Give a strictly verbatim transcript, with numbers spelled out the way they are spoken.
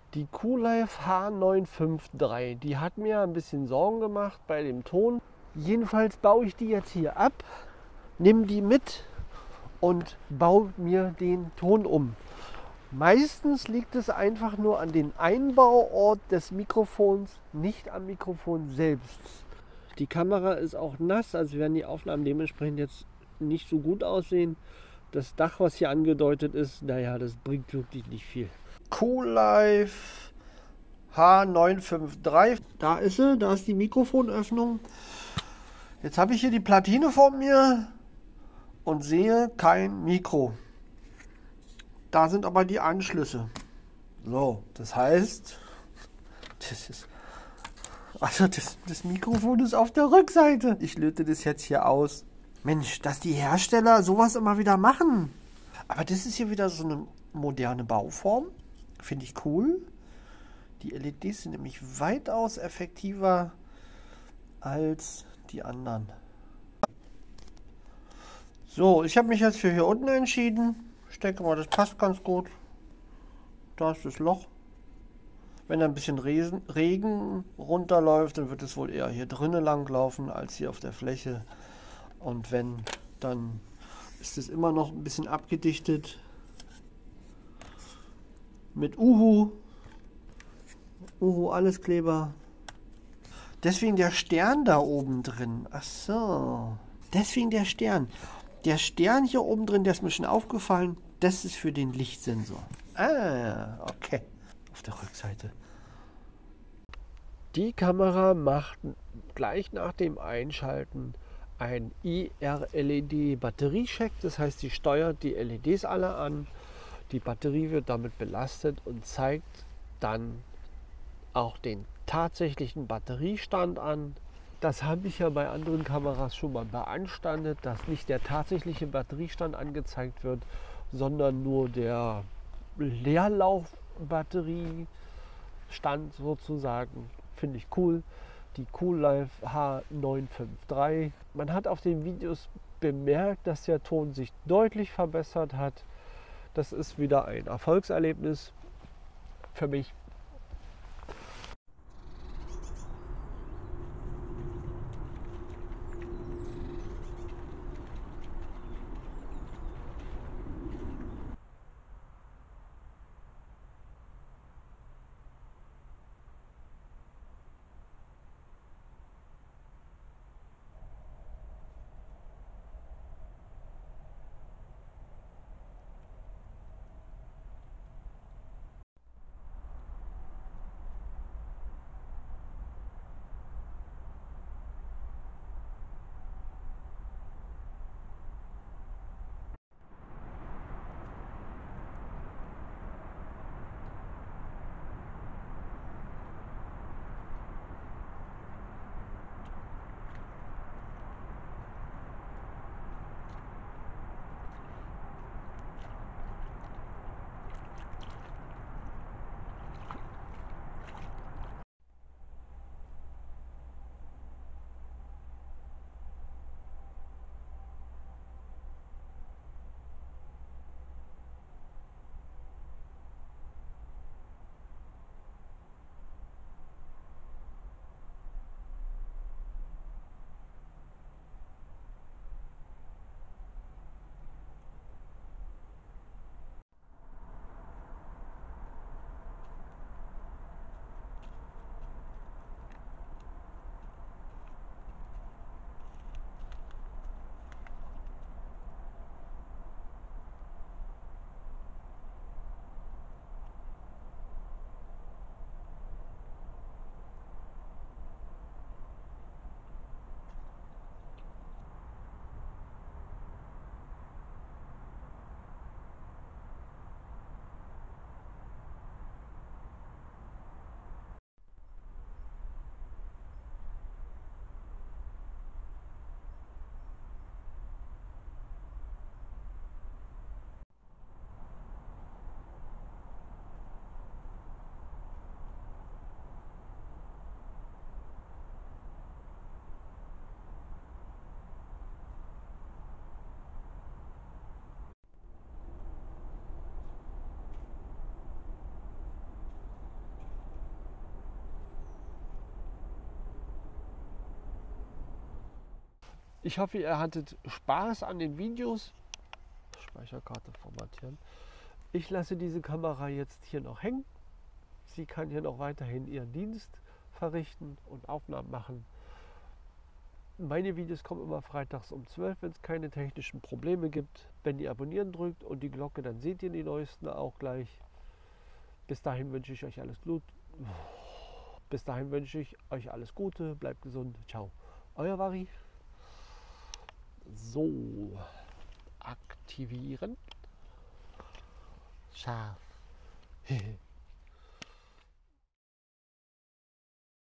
Die Q-Live H neun fünf drei, die hat mir ein bisschen Sorgen gemacht bei dem Ton. Jedenfalls baue ich die jetzt hier ab, nehme die mit und baue mir den Ton um. Meistens liegt es einfach nur an den Einbauort des Mikrofons, nicht am Mikrofon selbst. Die Kamera ist auch nass, also werden die Aufnahmen dementsprechend jetzt nicht so gut aussehen. Das Dach, was hier angedeutet ist, naja, das bringt wirklich nicht viel. Q-Live H neun fünf drei. Da ist sie, da ist die Mikrofonöffnung. Jetzt habe ich hier die Platine vor mir und sehe kein Mikro. Da sind aber die Anschlüsse. So, das heißt, das ist, also das, das Mikrofon ist auf der Rückseite. Ich löte das jetzt hier aus. Mensch, dass die Hersteller sowas immer wieder machen. Aber das ist hier wieder so eine moderne Bauform. Finde ich cool. Die L E Ds sind nämlich weitaus effektiver als die anderen. So, ich habe mich jetzt für hier unten entschieden. Ich denke mal, das passt ganz gut. Da ist das Loch. Wenn da ein bisschen Regen runterläuft, dann wird es wohl eher hier drinnen lang laufen als hier auf der Fläche. Und wenn, dann ist es immer noch ein bisschen abgedichtet mit Uhu. Uhu Alleskleber. Deswegen der Stern da oben drin. Ach so. Deswegen der Stern. Der Stern hier oben drin, der ist mir schon aufgefallen. Das ist für den Lichtsensor. Ah, okay. Auf der Rückseite. Die Kamera macht gleich nach dem Einschalten ein I R L E D Batteriecheck. Das heißt, sie steuert die L E Ds alle an. Die Batterie wird damit belastet und zeigt dann auch den tatsächlichen Batteriestand an. Das habe ich ja bei anderen Kameras schon mal beanstandet, dass nicht der tatsächliche Batteriestand angezeigt wird, sondern nur der Leerlaufbatteriestand sozusagen. Finde ich cool. Die Q-Live H neun fünf drei. Man hat auf den Videos bemerkt, dass der Ton sich deutlich verbessert hat. Das ist wieder ein Erfolgserlebnis für mich. Ich hoffe, ihr hattet Spaß an den Videos. Speicherkarte formatieren. Ich lasse diese Kamera jetzt hier noch hängen. Sie kann hier noch weiterhin ihren Dienst verrichten und Aufnahmen machen. Meine Videos kommen immer freitags um zwölf, wenn es keine technischen Probleme gibt. Wenn ihr abonnieren drückt und die Glocke, dann seht ihr die neuesten auch gleich. Bis dahin wünsche ich euch alles Gute. Bis dahin wünsche ich euch alles Gute. Bleibt gesund. Ciao. Euer Vari. So. Aktivieren. Scharf.